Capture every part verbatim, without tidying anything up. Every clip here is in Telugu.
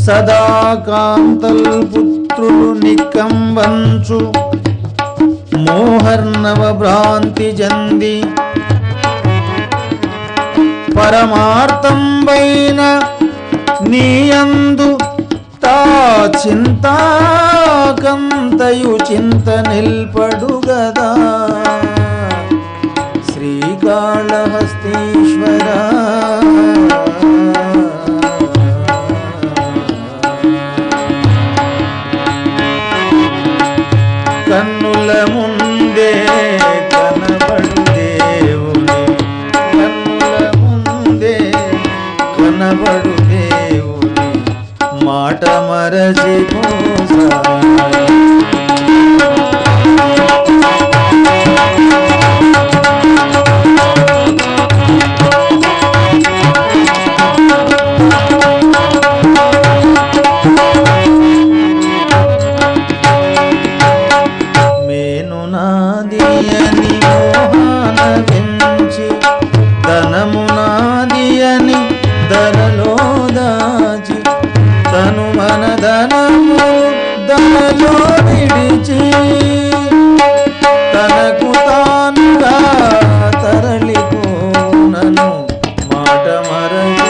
సదా కాంతల్ పుత్రులు నికంబంచు మోహర్ణవ భ్రాంతి జంది పరమార్థంబైన నీయందు తా చింతాకంతయు చింత నిల్పడుగదా శ్రీకాళహస్తీశ్వర కన్నుల ముందే కనబడు దేవుని కన్నుల ముందే కనబడు దేవుని మాట మరచి ధనమునాదియని ధరలో దాచి తను మన ధనము ధనలో విడిచి తనకు తానుగా తరలిపోనను మాట మరచి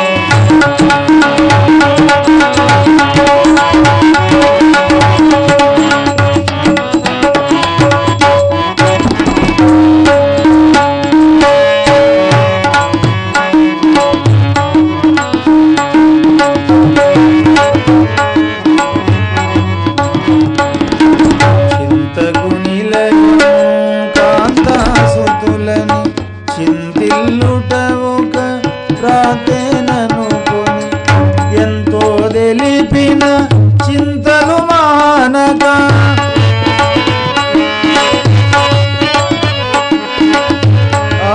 చింతిల్లుట ఒక ప్రాతేననుకొని ఎంతో తెలిపిన చింతలు మానక ఆ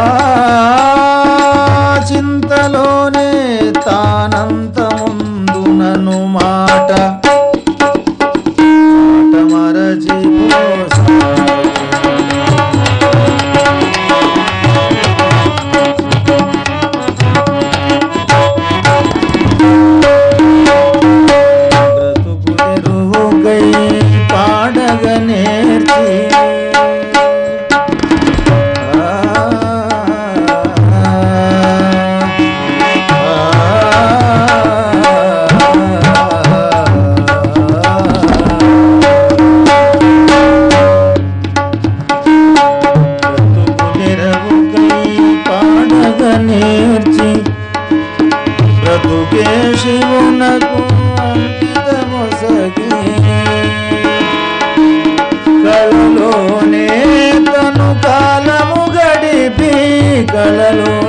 చింతలోనే తానంత ముందునను మాట మాట మరచి నేర్చి బ్రతుకే శివునకు అంకితమొసగి కళలోనే తను కాలము గడిపి కళలో